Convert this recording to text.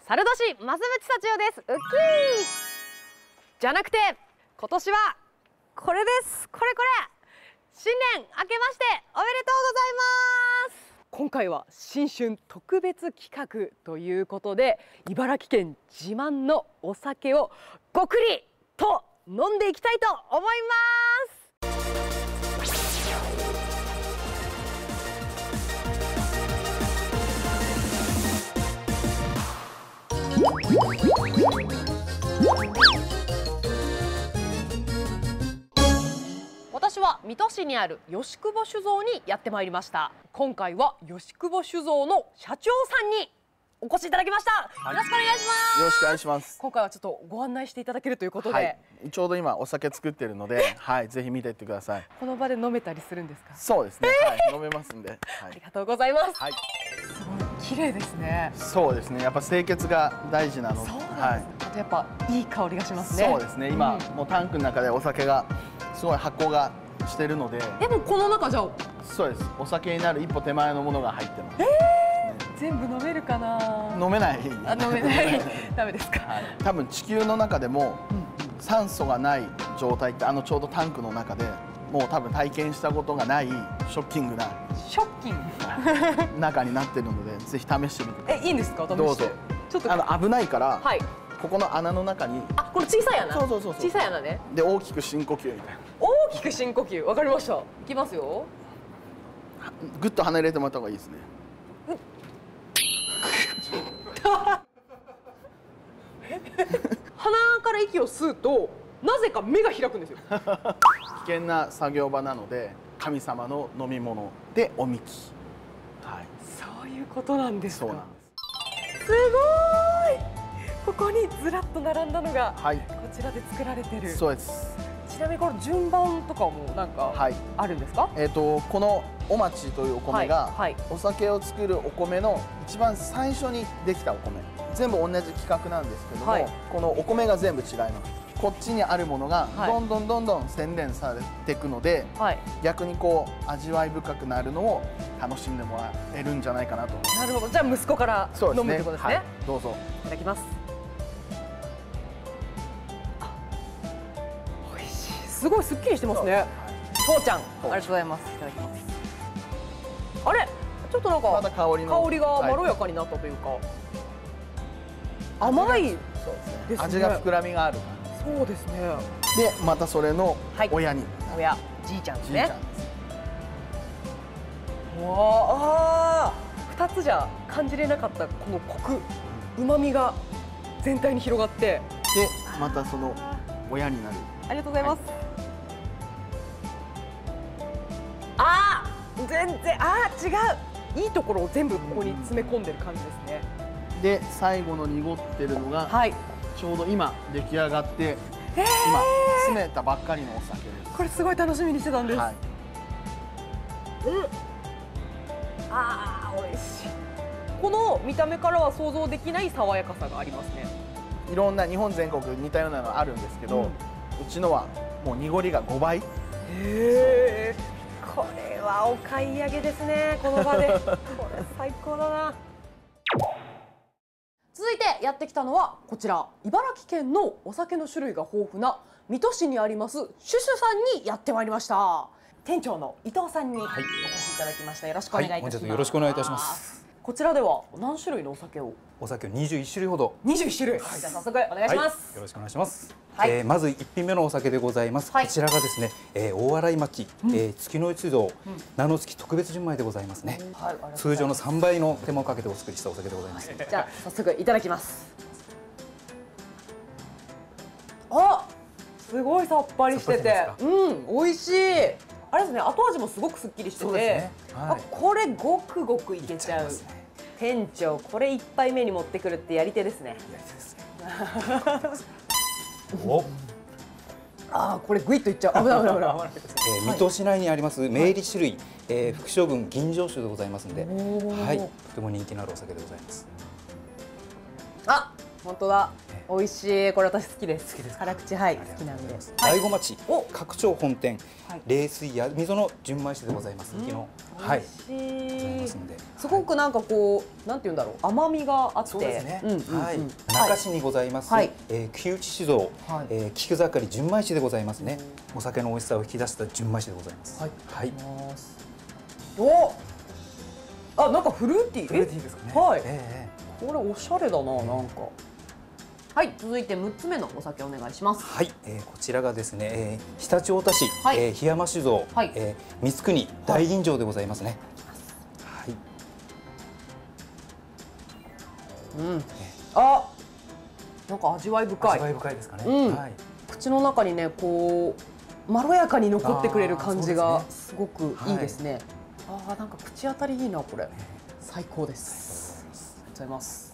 猿年増渕幸代です。ウッキーじゃなくて今年はこれです。これ新年明けましておめでとうございます。今回は新春特別企画ということで、茨城県自慢のお酒をごくりと飲んでいきたいと思います。私は水戸市にある吉久保酒造にやってまいりました。今回は吉久保酒造の社長さんにお越しいただきました。よろしくお願いします。 よろしくお願いします。 今回はちょっとご案内していただけるということで、 はい、ちょうど今お酒作ってるので、はい、ぜひ見ていってください。 この場で飲めたりするんですか？ そうですね。はい、飲めますんで、はい、 ありがとうございます。 はい、 すごい綺麗ですね。 そうですね。やっぱ清潔が大事なので、はい、 あとやっぱいい香りがしますね。 そうですね。今、もうタンクの中でお酒がすごい発酵がしてるので、 でもこの中じゃそうです。お酒になる一歩手前のものが入ってます。 全部飲めるかな？ 飲めない。 あ、飲めない。ダメですか？ はい、多分地球の中でも酸素がない状態ってちょうどタンクの中でもう多分体験したことがないショッキングな中になってるので、ぜひ試してみてください。 いいんですか？ どうぞ。ちょっと危ないから、はい、ここの穴の中に、 これ小さい穴。 そう小さい穴ね。 で大きく深呼吸みたいな。 大きく深呼吸、わかりました。いきますよ。 ぐっと鼻入れてもらった方がいいですね。 鼻から息を吸うとなぜか目が開くんですよ。 危険な作業場なので、神様の飲み物でおみき。はい。 そういうことなんですか。 そうなんです。 すごい。ここにずらっと並んだのが、はい、こちらで作られてる。 そうです。 ちなみにこの順番とかもなんかあるんですか？ このお町というお米が、お酒を作るお米の一番最初にできたお米。全部同じ規格なんですけども、このお米が全部違います。こっちにあるものがどんどん洗練されていくので、逆にこう味わい深くなるのを楽しんでもらえるんじゃないかなと。 なるほど。じゃあ息子から飲むってことですね。 どうぞ。 いただきます。美味しい。すごいすっきりしてますね。父ちゃん、ありがとうございます。いただきます。あれ、ちょっとなんかまた香りがまろやかになったというか、甘いですね。 味が膨らみがある。 そうですね。 で、またそれの親に、 じいちゃんですね。わあ、2つじゃ感じれなかったこのコク、旨味が全体に広がって、でまたその親になる。 ありがとうございます。全然違う。いいところを全部ここに詰め込んでる感じですね。 で、最後の濁ってるのが、ちょうど今出来上がって、今詰めたばっかりのお酒です。 これすごい楽しみにしてたんです。美味しい。この見た目からは想像できない爽やかさがありますね。 いろんな日本全国似たようなのあるんですけど、うちのはもう濁りが5倍。 これはお買い上げですね、この場で。これ最高だな。続いてやってきたのはこちら、茨城県のお酒の種類が豊富な水戸市にありますシュシュさんにやってまいりました。店長の伊藤さんにお越しいただきました。よろしくお願いいたします。 本日よろしくお願いいたします。 こちらでは何種類のお酒を？ お酒を21種類ほど。 21種類。じゃあ早速お願いします。 よろしくお願いします。まず1品目のお酒でございます。こちらがですね、大洗町月の一蔵名の月特別純米でございますね。通常の3倍の手間をかけてお作りしたお酒でございます。 じゃあ早速いただきます。すごいさっぱりしてて、美味しい。あれですね、後味もすごくすっきりしてて、これごくごくいけちゃう。店長、これ1杯目に持ってくるってやり手ですね。これグイッといっちゃう。危ない。 水戸市内にあります明利種類副将軍吟醸酒でございますので、とても人気のあるお酒でございます。 本当だ。美味しい。これ私好きです。 好きですか。 辛口、はい、好きなんで。 大子町お拡張本店、 はい、 冷水や溝の純米酒でございます。昨日、はい、 美味しい。 ますので、 すごくなんかこう、なんていうんだろう、甘みがあって。 そうですね。はい。 中中市にございます。木内酒造、菊盛り純米酒でございますね。お酒の美味しさを引き出した純米酒でございます。はい。 お、あ、なんかフルーティー。 フルーティーですかね。 はい。これおしゃれだな、なんか。はい、続いて6つ目のお酒お願いします。 はい、こちらがですね、常陸太田市、檜山酒造、光国大吟醸でございますね。はい。 うん。あ、なんか味わい深い。 味わい深いですかね。はい。 口の中にね、こうまろやかに残ってくれる感じがすごくいいですね。ああ、なんか口当たりいいなこれ。最高です。ありがとうございます。